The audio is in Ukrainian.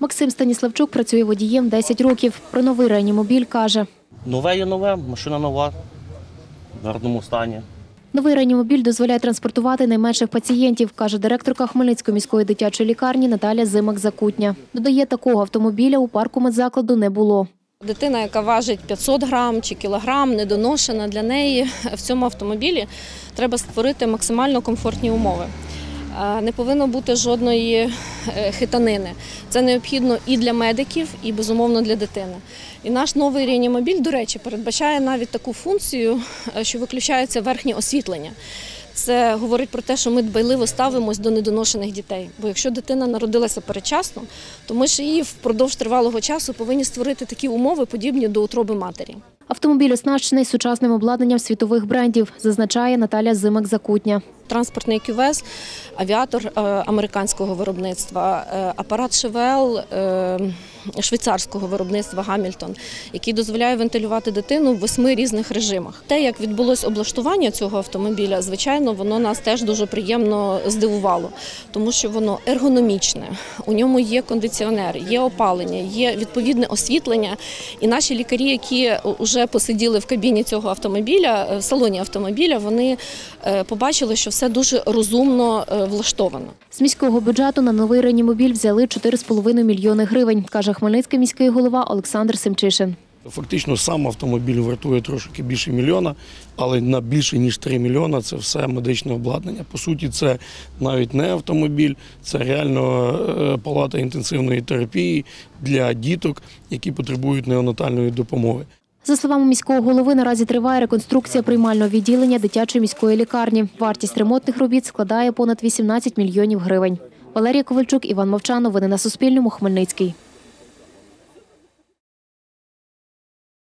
Максим Станіславчук працює водієм 10 років. Про новий реанімобіль каже. Нове є нове, машина нова, в гарному стані. Новий реанімобіль дозволяє транспортувати найменших пацієнтів, каже директорка Хмельницької міської дитячої лікарні Наталя Зимак-Закутня. Додає, такого автомобіля у парку медзакладу не було. Дитина, яка важить 500 грам чи кілограм, недоношена, для неї в цьому автомобілі треба створити максимально комфортні умови. Не повинно бути жодної хитанини. Це необхідно і для медиків, і, безумовно, для дитини. І наш новий реанімобіль, до речі, передбачає навіть таку функцію, що виключається верхнє освітлення. Це говорить про те, що ми дбайливо ставимось до недоношених дітей. Бо якщо дитина народилася передчасно, то ми ж її впродовж тривалого часу повинні створити такі умови, подібні до утроби матері. Автомобіль оснащений сучасним обладнанням світових брендів, зазначає Наталя Зимак-Закутня. Транспортний кювез, авіатор американського виробництва, апарат ШВЛ швейцарського виробництва «Гамільтон», який дозволяє вентилювати дитину в 8 різних режимах. Те, як відбулось облаштування цього автомобіля, звичайно, воно нас теж дуже приємно здивувало, тому що воно ергономічне, у ньому є кондиціонер, є опалення, є відповідне освітлення. І наші лікарі, які вже посиділи в кабіні цього автомобіля, в салоні автомобіля, вони побачили, що все дуже розумно влаштовано. З міського бюджету на новий реанімобіль взяли 4,5 мільйони гривень, каже Хмельницький міський голова Олександр Семчишин. Фактично сам автомобіль вартує трошки більше мільйона, але на більше ніж 3 мільйона це все медичне обладнання. По суті, це навіть не автомобіль, це реально палата інтенсивної терапії для діток, які потребують неонатальної допомоги. За словами міського голови, наразі триває реконструкція приймального відділення дитячої міської лікарні. Вартість ремонтних робіт складає понад 18 мільйонів гривень. Валерія Ковальчук, Іван Мовчан. Новини на Суспільному. Хмельницький.